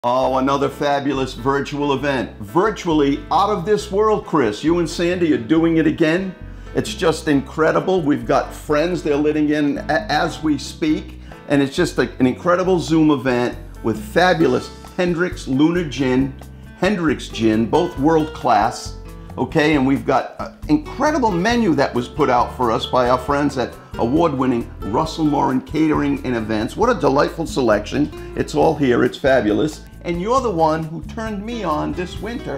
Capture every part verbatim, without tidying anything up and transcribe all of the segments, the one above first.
Oh, another fabulous virtual event. Virtually out of this world, Chris. You and Sandy are doing it again. It's just incredible. We've got friends, they're letting in as we speak. And it's just like an incredible Zoom event with fabulous Hendrick's Lunar Gin, Hendrick's Gin, both world class. Okay, and we've got an incredible menu that was put out for us by our friends at award-winning Russell Morin Catering and Events. What a delightful selection. It's all here, it's fabulous. And you're the one who turned me on this winter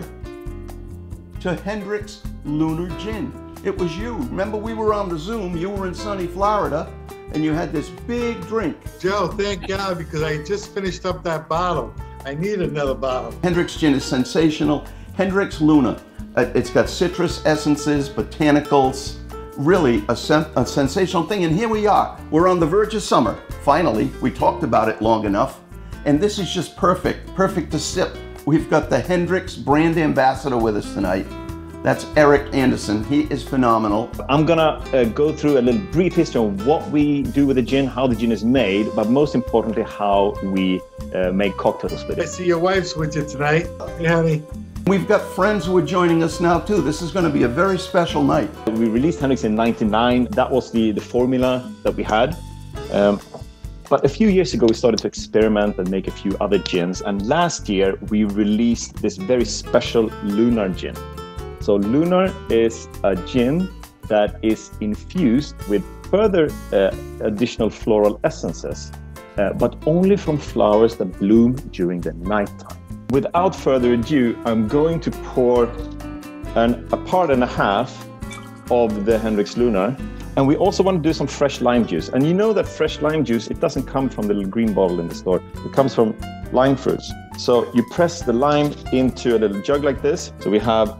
to Hendrick's Lunar Gin. It was you. Remember, we were on the Zoom, you were in sunny Florida, and you had this big drink. Joe, thank God, because I just finished up that bottle. I need another bottle. Hendrick's Gin is sensational. Hendrick's Lunar. Uh, it's got citrus essences, botanicals, really a, sen a sensational thing. And here we are. We're on the verge of summer. Finally, we talked about it long enough. And this is just perfect, perfect to sip. We've got the Hendrick's brand ambassador with us tonight. That's Eric Anderson. He is phenomenal. I'm gonna uh, go through a little brief history of what we do with the gin, how the gin is made, but most importantly, how we uh, make cocktails with I it. see your wife's with you tonight. Hey, honey. We've got friends who are joining us now too. This is going to be a very special night. We released Hendrick's in ninety-nine. That was the, the formula that we had. Um, but a few years ago, we started to experiment and make a few other gins. And last year, we released this very special Lunar Gin. So Lunar is a gin that is infused with further uh, additional floral essences, uh, but only from flowers that bloom during the nighttime. Without further ado, I'm going to pour an, a part and a half of the Hendrick's Lunar. And we also want to do some fresh lime juice. And you know that fresh lime juice, it doesn't come from the little green bottle in the store. It comes from lime fruits. So you press the lime into a little jug like this. So we have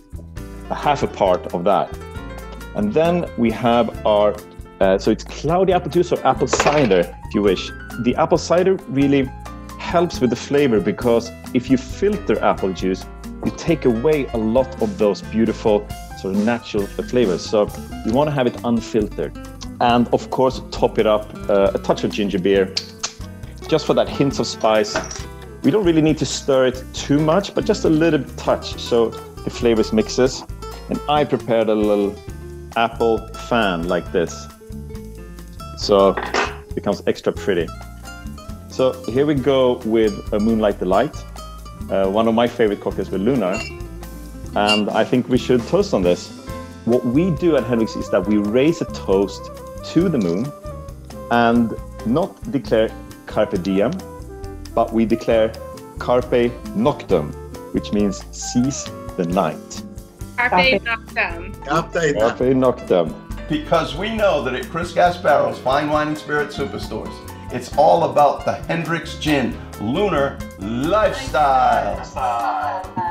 a half a part of that. And then we have our, uh, so it's cloudy apple juice or apple cider, if you wish. The apple cider really helps with the flavor because if you filter apple juice, you take away a lot of those beautiful sort of natural flavors. So you want to have it unfiltered. And of course, top it up uh, a touch of ginger beer, just for that hint of spice. We don't really need to stir it too much, but just a little touch so the flavors mixes. And I prepared a little apple fan like this, so it becomes extra pretty. So here we go with a Moonlight Delight, uh, one of my favorite cocktails with Lunar. And I think we should toast on this. What we do at Hendrick's is that we raise a toast to the moon and not declare Carpe Diem, but we declare Carpe Noctem, which means seize the night. Carpe Noctem. Carpe Carpe Noctem. Because we know that at Chris Gasparo's Fine Wine and Spirit Superstores, it's all about the Hendrick's Gin Lunar Lifestyle. Lifestyle.